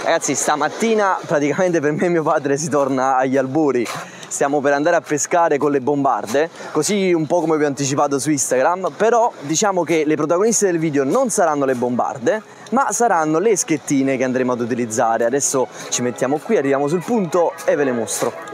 Ragazzi, stamattina praticamente per me e mio padre si torna agli albori. Stiamo per andare a pescare con le bombarde, così un po' come vi ho anticipato su Instagram, però diciamo che le protagoniste del video non saranno le bombarde, ma saranno le schettine che andremo ad utilizzare. Adesso ci mettiamo qui, arriviamo sul punto e ve le mostro.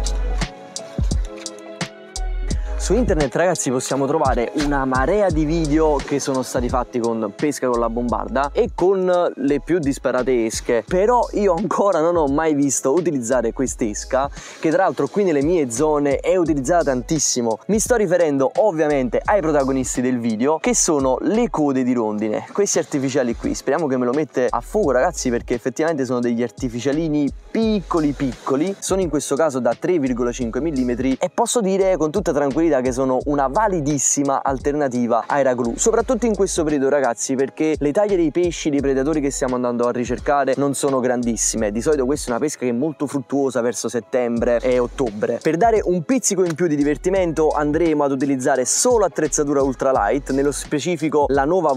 Su internet, ragazzi, possiamo trovare una marea di video che sono stati fatti con pesca con la bombarda e con le più disparate esche, però io ancora non ho mai visto utilizzare quest'esca, che tra l'altro qui nelle mie zone è utilizzata tantissimo. Mi sto riferendo ovviamente ai protagonisti del video, che sono le code di rondine, questi artificiali qui. Speriamo che me lo mette a fuoco, ragazzi, perché effettivamente sono degli artificialini piccoli, sono in questo caso da 3,5 mm e posso dire con tutta tranquillità che sono una validissima alternativa ai ragù, soprattutto in questo periodo, ragazzi, perché le taglie dei pesci, dei predatori che stiamo andando a ricercare non sono grandissime. Di solito questa è una pesca che è molto fruttuosa verso settembre e ottobre. Per dare un pizzico in più di divertimento andremo ad utilizzare solo attrezzatura ultralight, nello specifico la nuova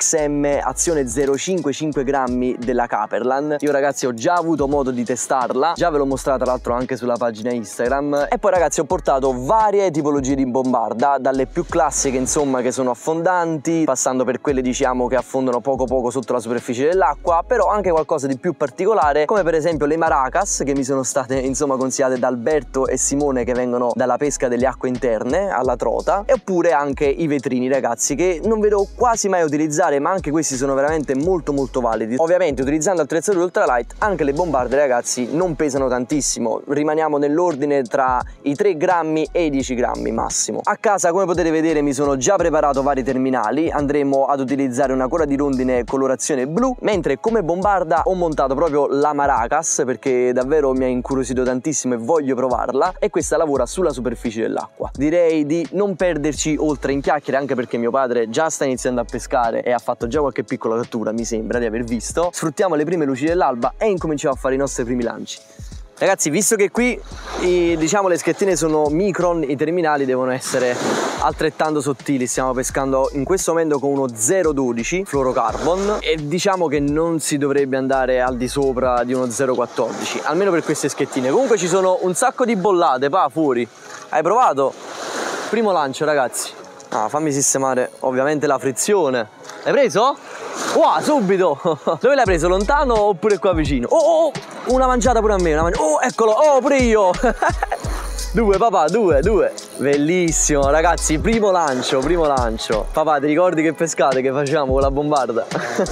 VXM azione 0,55 grammi della Caperlan. Io, ragazzi, ho già avuto modo di testarla, già ve l'ho mostrata tra l'altro anche sulla pagina Instagram, e poi, ragazzi, ho portato varie tipologie di bombarda, dalle più classiche, insomma, che sono affondanti, passando per quelle, diciamo, che affondano poco sotto la superficie dell'acqua, però anche qualcosa di più particolare, come per esempio le maracas, che mi sono state, insomma, consigliate da Alberto e Simone, che vengono dalla pesca delle acque interne alla trota, e oppure anche i vetrini, ragazzi, che non vedo quasi mai utilizzare, ma anche questi sono veramente molto validi. Ovviamente, utilizzando attrezzature ultralight, anche le bombarde, ragazzi, non pesano tantissimo, rimaniamo nell'ordine tra i 3 grammi e i 10 grammi massimo. A casa, come potete vedere, mi sono già preparato vari terminali. Andremo ad utilizzare una coda di rondine colorazione blu, mentre come bombarda ho montato proprio la maracas, perché davvero mi ha incuriosito tantissimo e voglio provarla, e questa lavora sulla superficie dell'acqua. Direi di non perderci oltre in chiacchiere, anche perché mio padre già sta iniziando a pescare e ha fatto già qualche piccola cattura, mi sembra di aver visto. Sfruttiamo le prime luci dell'alba e incominciamo a fare i nostri primi lanci. Ragazzi, visto che qui diciamo le schettine sono micron, i terminali devono essere altrettanto sottili. Stiamo pescando in questo momento con uno 0,12 fluorocarbon e diciamo che non si dovrebbe andare al di sopra di uno 0,14, almeno per queste schettine. Comunque ci sono un sacco di bollate fuori. Hai provato? Primo lancio, ragazzi. Fammi sistemare ovviamente la frizione. L'hai preso? Wow, subito! Dove l'hai preso? Lontano oppure qua vicino? Oh, una mangiata pure a me, oh, eccolo, oh, pure io! Due, papà, due. Bellissimo, ragazzi, primo lancio. Papà, ti ricordi che pescate che facciamo con la bombarda?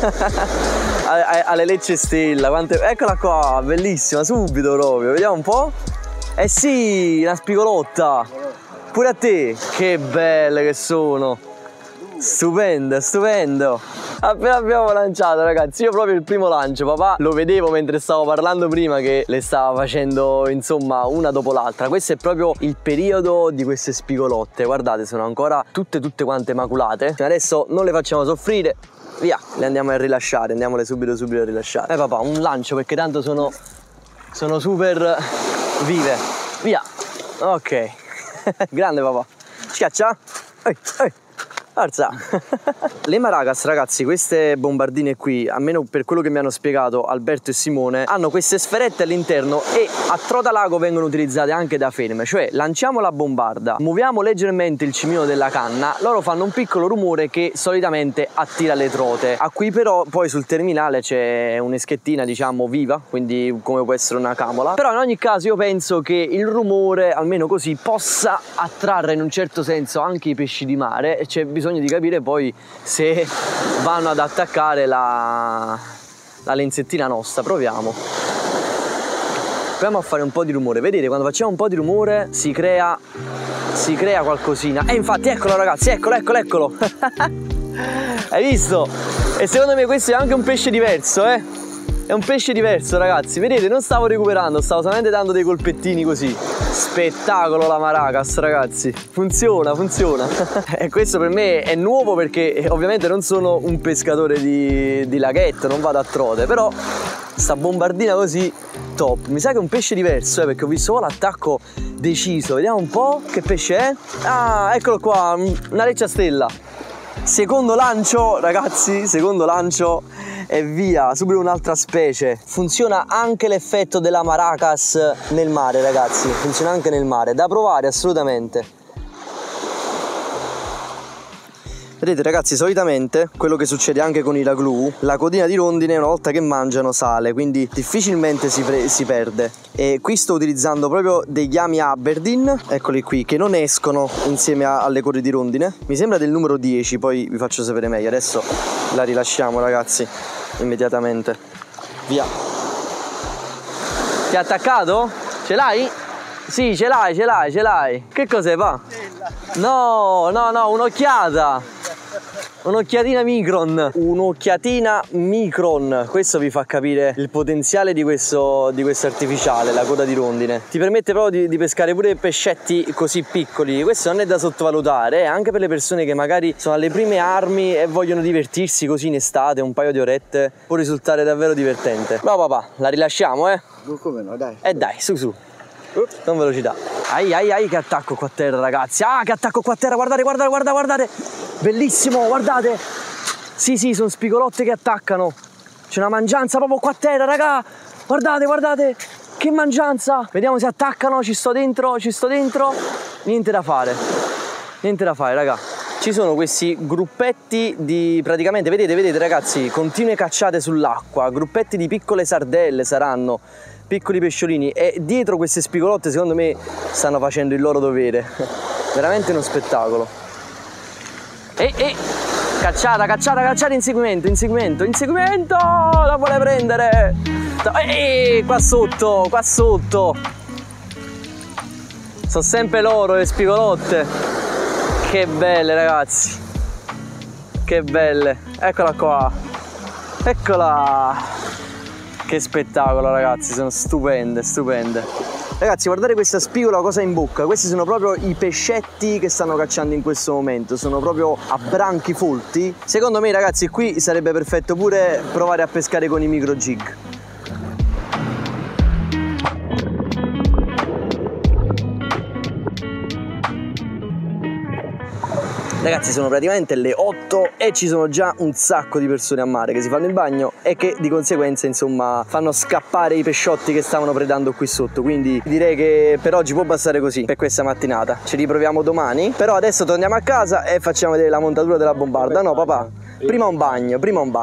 alle Lecce Stella, eccola qua, bellissima, subito proprio, vediamo un po'. Eh sì, una spigolotta. Pure a te, che belle che sono. Stupendo. Appena abbiamo lanciato, ragazzi, io proprio il primo lancio, papà lo vedevo mentre stavo parlando prima che le stava facendo, insomma, una dopo l'altra. Questo è proprio il periodo di queste spigolotte, guardate, sono ancora tutte quante maculate. Adesso non le facciamo soffrire, via, le andiamo a rilasciare, andiamole subito a rilasciare. Papà, un lancio, perché tanto sono super vive, via. Ok. Grande, papà. Schiaccia. Forza. Le maracas, ragazzi, queste bombardine qui, almeno per quello che mi hanno spiegato Alberto e Simone, hanno queste sferette all'interno e a trota lago vengono utilizzate anche da ferme. Cioè, lanciamo la bombarda, muoviamo leggermente il cimino della canna, loro fanno un piccolo rumore che solitamente attira le trote. A cui però poi sul terminale c'è un'eschettina, diciamo, viva, quindi come può essere una camola. Però in ogni caso io penso che il rumore, almeno così, possa attrarre in un certo senso anche i pesci di mare, e c'è bisogno di capire poi se vanno ad attaccare la lenzettina nostra. Proviamo a fare un po' di rumore. Vedete, quando facciamo un po' di rumore si crea qualcosina. E infatti eccolo, ragazzi, eccolo. Hai visto? E secondo me questo è anche un pesce diverso, È un pesce diverso, ragazzi. Vedete, non stavo recuperando, stavo solamente dando dei colpettini così. Spettacolo la maracas, ragazzi. Funziona. E questo per me è nuovo, perché ovviamente non sono un pescatore di laghetto, non vado a trote, però sta bombardina così, top. Mi sa che è un pesce diverso, perché ho visto l'attacco deciso. Vediamo un po' che pesce è. Ah, eccolo qua, una leccia stella. Secondo lancio, ragazzi, e via, subito un'altra specie. Funziona anche l'effetto della maracas nel mare, ragazzi, funziona anche nel mare, da provare assolutamente. Vedete ragazzi, solitamente quello che succede anche con i raglù, la codina di rondine una volta che mangiano sale, quindi difficilmente si perde. E qui sto utilizzando proprio degli ami Aberdeen, eccoli qui, che non escono insieme alle code di rondine. Mi sembra del numero 10, poi vi faccio sapere meglio. Adesso la rilasciamo ragazzi, immediatamente. Via. Ti ha attaccato? Ce l'hai? Sì, ce l'hai. Che cos'è, pa? No, un'occhiata. Un'occhiatina micron, questo vi fa capire il potenziale di questo artificiale, la coda di rondine. Ti permette proprio di pescare pure pescetti così piccoli, questo non è da sottovalutare, anche per le persone che magari sono alle prime armi e vogliono divertirsi così in estate, un paio di orette, può risultare davvero divertente. No papà, la rilasciamo Come no, dai. dai, su. Con velocità. Ai, che attacco qua a terra ragazzi. Ah, che attacco qua a terra, guardate. Bellissimo, guardate. Sì, sono spigolotte che attaccano. C'è una mangianza proprio qua a terra, raga. Guardate. Che mangianza. Vediamo se attaccano, ci sto dentro. Niente da fare, raga. Ci sono questi gruppetti di, praticamente, vedete ragazzi, continue cacciate sull'acqua. Gruppetti di piccole sardelle saranno, piccoli pesciolini, e dietro queste spigolotte secondo me stanno facendo il loro dovere. Veramente uno spettacolo. Cacciata, inseguimento, la vuole prendere. Qua sotto. Sono sempre loro le spigolotte. Che belle ragazzi, che belle. Eccola qua, eccola. Che spettacolo ragazzi, sono stupende. Ragazzi, guardate questa spigola cosa ha in bocca. Questi sono proprio i pescetti che stanno cacciando in questo momento. Sono proprio a branchi folti. Secondo me ragazzi qui sarebbe perfetto pure provare a pescare con i micro jig. Ragazzi, sono praticamente le 8 e ci sono già un sacco di persone a mare che si fanno il bagno e che di conseguenza insomma fanno scappare i pesciotti che stavano predando qui sotto. Quindi direi che per oggi può bastare così per questa mattinata. Ci riproviamo domani, però adesso torniamo a casa e facciamo vedere la montatura della bombarda. No papà, prima un bagno.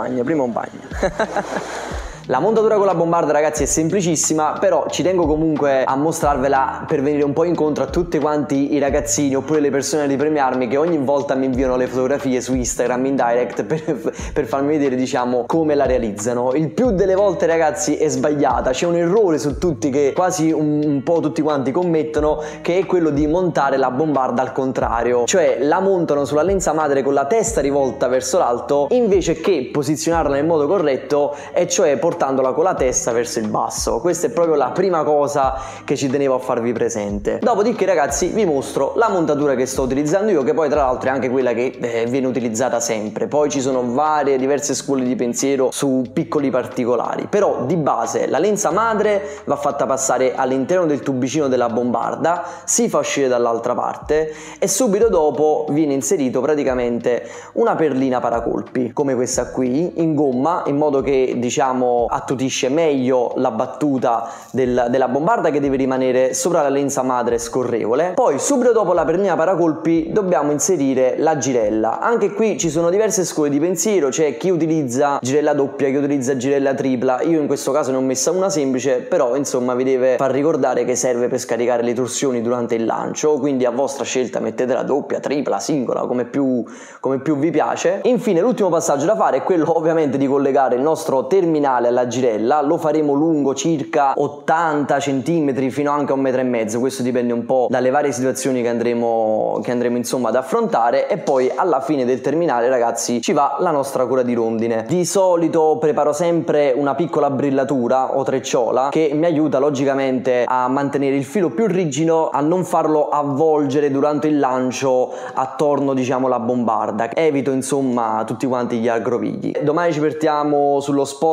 La montatura con la bombarda ragazzi è semplicissima, però ci tengo comunque a mostrarvela per venire un po' incontro a tutti quanti i ragazzini oppure le persone di premiarmi che ogni volta mi inviano le fotografie su Instagram in direct per farmi vedere diciamo come la realizzano. Il più delle volte ragazzi è sbagliata, c'è un errore su tutti che quasi un po' tutti quanti commettono, che è quello di montare la bombarda al contrario, cioè la montano sulla lenza madre con la testa rivolta verso l'alto invece che posizionarla nel modo corretto, e cioè portandola con la testa verso il basso. Questa è proprio la prima cosa che ci tenevo a farvi presente. Dopodiché ragazzi vi mostro la montatura che sto utilizzando io, che poi tra l'altro è anche quella che viene utilizzata sempre. Poi ci sono diverse scuole di pensiero su piccoli particolari, però di base la lenza madre va fatta passare all'interno del tubicino della bombarda, si fa uscire dall'altra parte e subito dopo viene inserito praticamente una perlina paracolpi come questa qui in gomma, in modo che diciamo attutisce meglio la battuta della bombarda, che deve rimanere sopra la lenza madre scorrevole. Poi subito dopo la perlina paracolpi dobbiamo inserire la girella. Anche qui ci sono diverse scuole di pensiero, c'è chi utilizza girella doppia, chi utilizza girella tripla. Io in questo caso ne ho messa una semplice, però insomma vi deve far ricordare che serve per scaricare le torsioni durante il lancio, quindi a vostra scelta mettete la doppia, tripla, singola, come più vi piace. Infine l'ultimo passaggio da fare è quello ovviamente di collegare il nostro terminale alla girella. Lo faremo lungo circa 80 cm fino anche a 1,5 m, questo dipende un po' dalle varie situazioni che andremo insomma ad affrontare. E poi alla fine del terminale ragazzi ci va la nostra coda di rondine. Di solito preparo sempre una piccola brillatura o trecciola che mi aiuta logicamente a mantenere il filo più rigido, a non farlo avvolgere durante il lancio attorno diciamo la bombarda. Evito insomma tutti quanti gli aggrovigli. Domani ci partiamo sullo spot dove l'hanno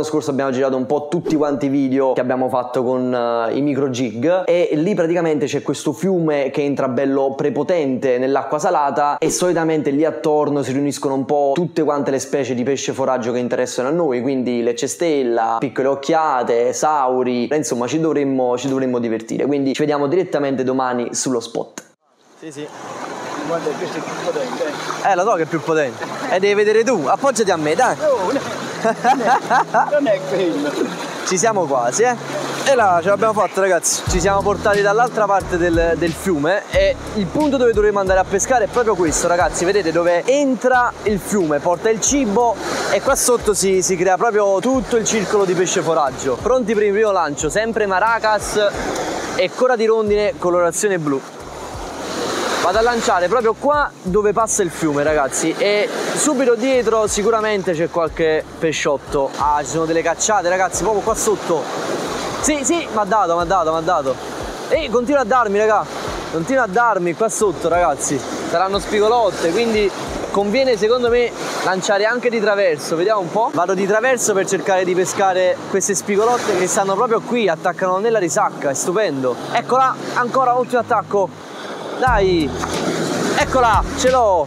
l'anno scorso abbiamo girato un po' tutti quanti i video che abbiamo fatto con i micro jig, e lì praticamente c'è questo fiume che entra bello prepotente nell'acqua salata, e solitamente lì attorno si riuniscono un po' tutte quante le specie di pesce foraggio che interessano a noi, quindi lecce stella, piccole occhiate, sauri, insomma ci dovremmo divertire, quindi ci vediamo direttamente domani sullo spot. Sì. Guarda, questo è più potente. Lo so che è più potente. E devi vedere tu, appoggiati a me, dai. Non è quello. Ci siamo quasi, E là, ce l'abbiamo fatta, ragazzi. Ci siamo portati dall'altra parte del fiume, e il punto dove dovremo andare a pescare è proprio questo, ragazzi. Vedete dove entra il fiume, porta il cibo, e qua sotto si crea proprio tutto il circolo di pesce foraggio. Pronti per il primo lancio, sempre maracas e coda di rondine colorazione blu. Vado a lanciare proprio qua dove passa il fiume, ragazzi, e subito dietro sicuramente c'è qualche pesciotto. Ci sono delle cacciate, ragazzi, proprio qua sotto. Sì, mi ha dato. Ehi, continua a darmi, raga. Continua a darmi qua sotto, ragazzi. Saranno spigolotte, quindi conviene secondo me lanciare anche di traverso. Vediamo un po'. Vado di traverso per cercare di pescare queste spigolotte che stanno proprio qui, attaccano nella risacca, è stupendo. Eccola, ancora ultimo attacco. Dai, eccola, ce l'ho.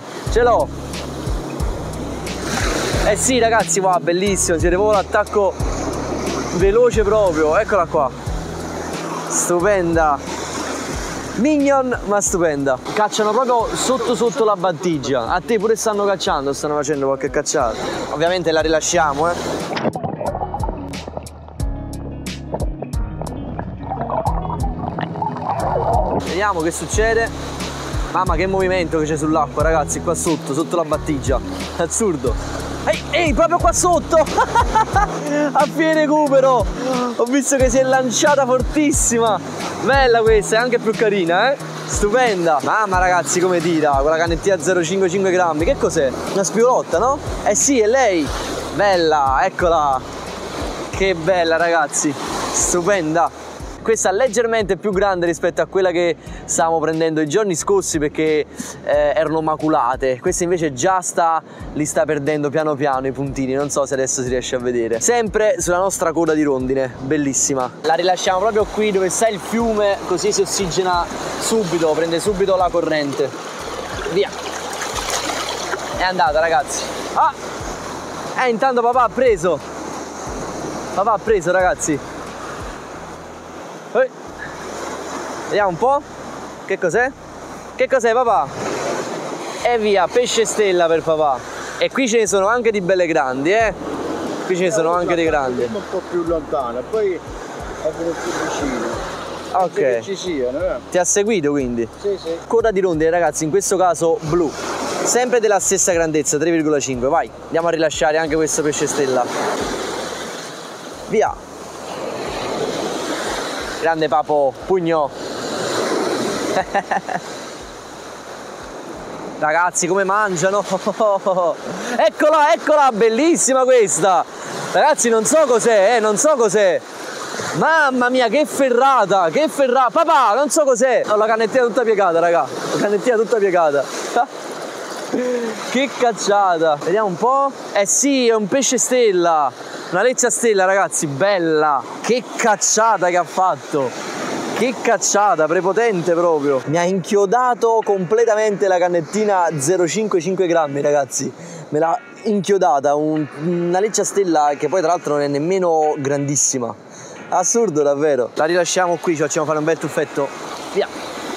Eh sì, ragazzi, wow, bellissimo, siete proprio l'attacco veloce proprio, eccola qua. Stupenda. Mignon, ma stupenda. Cacciano proprio sotto la battigia. A te pure stanno cacciando, stanno facendo qualche cacciata. Ovviamente la rilasciamo, Vediamo che succede. Mamma, che movimento che c'è sull'acqua, ragazzi, qua sotto la battigia. Assurdo. Ehi, proprio qua sotto. A fine recupero. Ho visto che si è lanciata fortissima. Bella questa, è anche più carina, Stupenda. Mamma, ragazzi, come tira con la canettina 0,55 grammi. Che cos'è? Una spigolotta, no? Eh sì, è lei. Bella, eccola. Che bella, ragazzi. Stupenda. Questa è leggermente più grande rispetto a quella che stavamo prendendo i giorni scorsi, perché erano maculate. Questa invece già li sta perdendo piano piano i puntini, non so se adesso si riesce a vedere. Sempre sulla nostra coda di rondine, bellissima. La rilasciamo proprio qui dove sta il fiume, così si ossigena subito, prende subito la corrente. Via. È andata, ragazzi. Intanto papà ha preso. Ragazzi. Vediamo un po'. Che cos'è? Che cos'è, papà? E via, pesce stella per papà. E qui ce ne sono anche di belle grandi, Qui ce ne sono anche dei grandi. Un po' più lontana, poi è venuto più vicino. Ok. Che ci siano, Ti ha seguito quindi? Sì. Coda di rondine, ragazzi, in questo caso blu. Sempre della stessa grandezza, 3,5. Vai, andiamo a rilasciare anche questo pesce stella. Via. Grande papo, pugno. Ragazzi, come mangiano. Eccola, bellissima questa. Ragazzi, non so cos'è, Mamma mia, che ferrata. Papà, non so cos'è. Ho la canettina tutta piegata, raga. Che cacciata. Vediamo un po'. Sì, è un pesce stella. Una leccia stella, ragazzi, bella. Che cacciata che ha fatto. Che cacciata, prepotente proprio. Mi ha inchiodato completamente la cannettina 0,55 grammi, ragazzi. Me l'ha inchiodata, una leccia stella che poi tra l'altro non è nemmeno grandissima. Assurdo, davvero. La rilasciamo qui, ci facciamo fare un bel tuffetto. Via.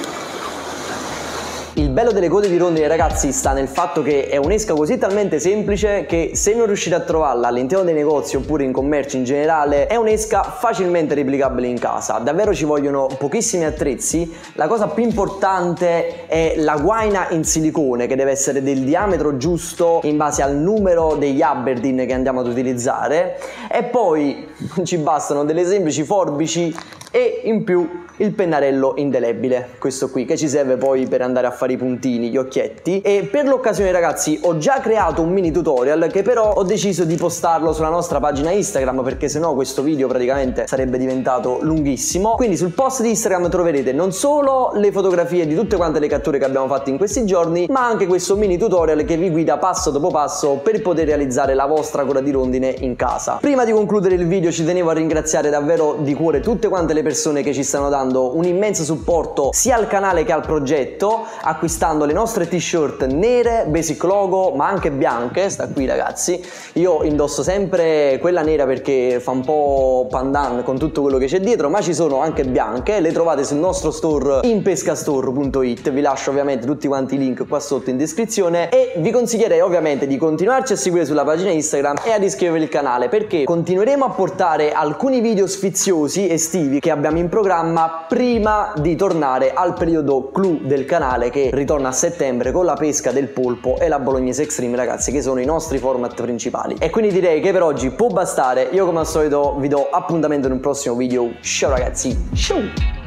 Il bello delle code di rondine, ragazzi, sta nel fatto che è un'esca così talmente semplice che se non riuscite a trovarla all'interno dei negozi oppure in commercio in generale, è un'esca facilmente replicabile in casa. Davvero ci vogliono pochissimi attrezzi. La cosa più importante è la guaina in silicone, che deve essere del diametro giusto in base al numero degli Aberdeen che andiamo ad utilizzare, e poi ci bastano delle semplici forbici e in più il pennarello indelebile, questo qui, che ci serve poi per andare a fare i punti puntini, gli occhietti, e per l'occasione ragazzi ho già creato un mini tutorial che però ho deciso di postarlo sulla nostra pagina Instagram, perché sennò questo video praticamente sarebbe diventato lunghissimo. Quindi sul post di Instagram troverete non solo le fotografie di tutte quante le catture che abbiamo fatto in questi giorni, ma anche questo mini tutorial che vi guida passo dopo passo per poter realizzare la vostra coda di rondine in casa. Prima di concludere il video ci tenevo a ringraziare davvero di cuore tutte quante le persone che ci stanno dando un immenso supporto sia al canale che al progetto, acquistando le nostre t-shirt nere, basic logo, ma anche bianche. Sta qui ragazzi, io indosso sempre quella nera perché fa un po' pandan con tutto quello che c'è dietro, ma ci sono anche bianche, le trovate sul nostro store in pescastore.it, vi lascio ovviamente tutti quanti i link qua sotto in descrizione, e vi consiglierei ovviamente di continuarci a seguire sulla pagina Instagram e ad iscrivervi al canale, perché continueremo a portare alcuni video sfiziosi estivi che abbiamo in programma prima di tornare al periodo clou del canale, che ritorna a settembre con la pesca del polpo e la bolognese extreme ragazzi, che sono i nostri format principali. E quindi direi che per oggi può bastare, io come al solito vi do appuntamento in un prossimo video. Ciao ragazzi, ciao!